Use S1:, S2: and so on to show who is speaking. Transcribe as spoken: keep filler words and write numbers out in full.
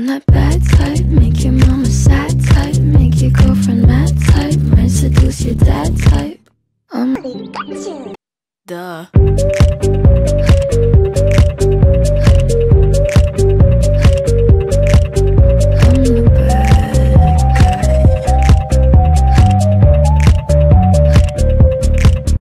S1: I'm that bad type, make your mama sad type, make your girlfriend mad type, might seduce your dad type. I'm Pikachu. Duh.